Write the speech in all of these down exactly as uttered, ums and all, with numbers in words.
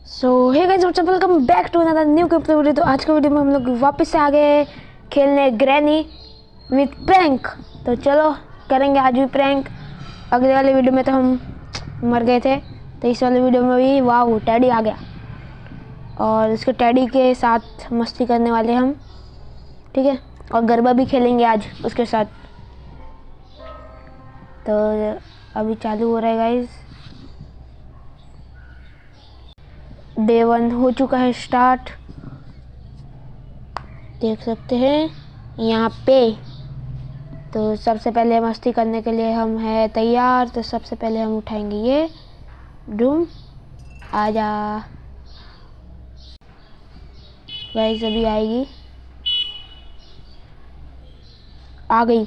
So hey guys what's up, welcome back to another new clip video. तो आज के video में हम लोग वापस से आ गए खेलने ग्रैनी विथ प्रैंक। तो चलो करेंगे आज भी प्रैंक। अगले वाले वीडियो में तो हम मर गए थे, तो इस वाले वीडियो में भी वाह टैडी आ गया और इसके टैडी के साथ मस्ती करने वाले हम, ठीक है। और गरबा भी खेलेंगे आज उसके साथ। तो अभी चालू हो रहा है गाइस, डे वन हो चुका है स्टार्ट, देख सकते हैं यहाँ पे। तो सबसे पहले मस्ती करने के लिए हम हैं तैयार। तो सबसे पहले हम उठाएंगे ये डूम, आजा गाइस, अभी आएगी, आ गई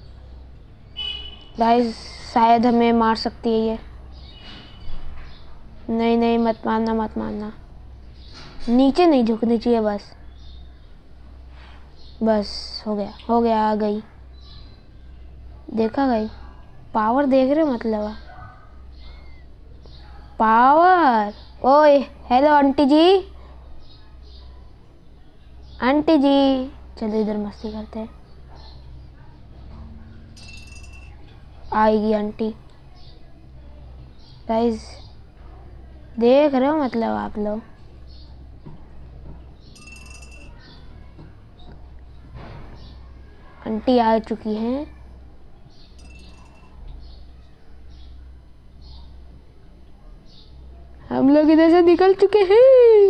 गाइस। शायद हमें मार सकती है ये। नहीं नहीं मत मारना मत मारना, नीचे नहीं झुकनी चाहिए, बस बस हो गया हो गया, आ गई। देखा गई, पावर देख रहे हो मतलब पावर। ओए hello aunty ji, aunty ji चलो इधर मस्ती करते हैं। आएगी आंटी गाइस, देख रहे हो मतलब आप लोग। आंटी आ चुकी हैं, हम लोग इधर से निकल चुके हैं।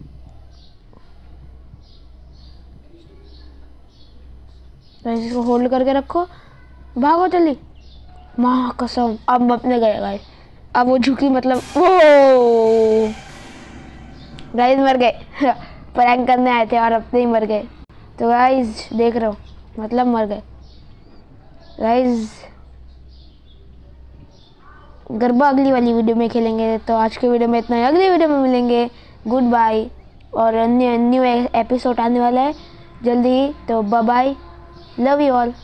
गाइस इसको होल्ड करके रखो, भागो जल्दी, माँ कसम। अब अपने गए गाइस, अब वो झुकी मतलब वो गाइस मर गए प्रैंक करने आए थे और अपने ही मर गए। तो गाइस देख रहे हो मतलब मर गए गाइस। गरबा अगली वाली वीडियो में खेलेंगे। तो आज के वीडियो में इतना ही, अगली वीडियो में मिलेंगे, गुड बाय। और न्यू न्यू एपिसोड आने वाला है जल्दी ही, तो bye bye, love you all.